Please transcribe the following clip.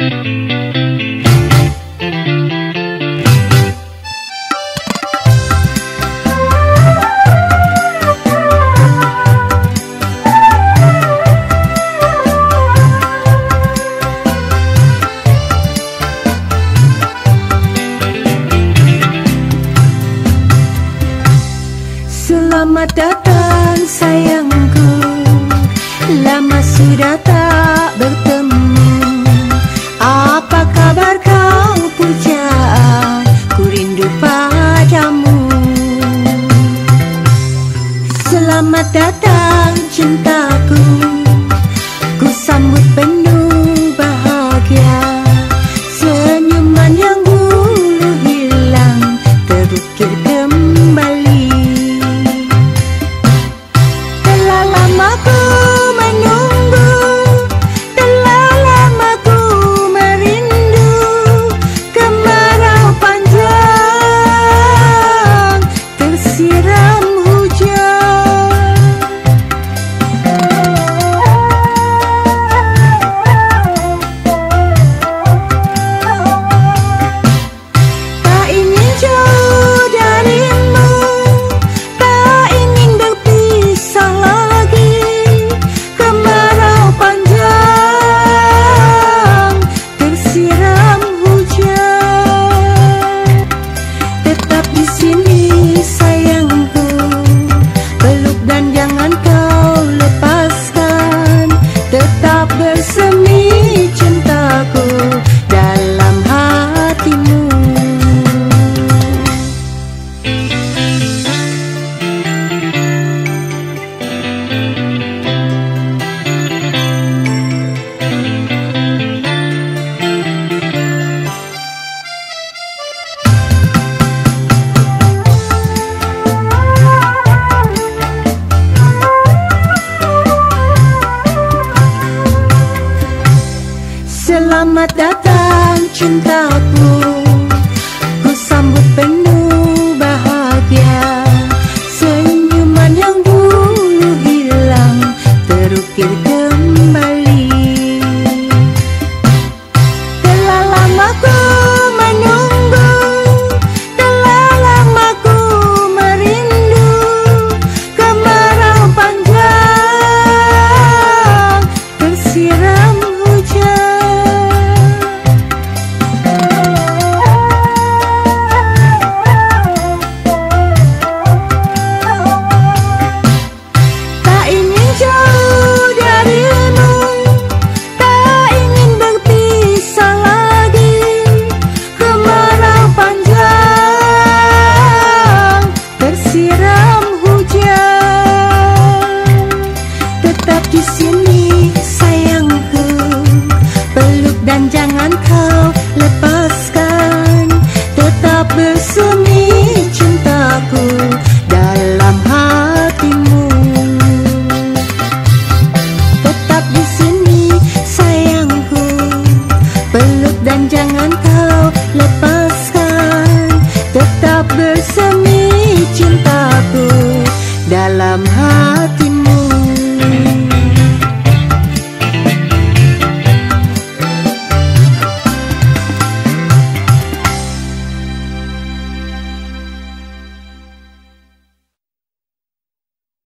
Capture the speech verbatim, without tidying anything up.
Selamat datang sayangku, lama sudah tak bertemu. Apa kabar kau pujaan, ku rindu padamu. Selamat datang cintaku, ku sambut penuh bahagia. Senyuman yang dulu hilang terukir kembali. Selamat datang cintaku, ku sambut penuh bahagia. Senyuman yang dulu hilang terukir kembali. Telah lama ku menunggu, telah lama ku merindu. Kemarau panjang tersiram hujan. Di sini sayangku, peluk dan jangan kau lepaskan. Tetap bersemi cintaku dalam hatimu. Tetap di sini sayangku, peluk dan jangan kau lepaskan. Tetap bersemi cintaku dalam hatimu.